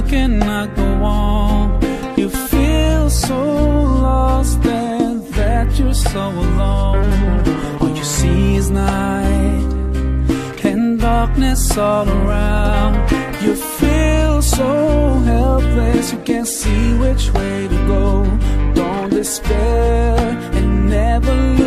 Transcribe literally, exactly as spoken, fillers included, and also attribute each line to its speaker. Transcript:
Speaker 1: cannot go on. You feel so lost and that you're so alone. All you see is night and darkness all around. You feel so helpless, you can't see which way to go. Don't despair and never lose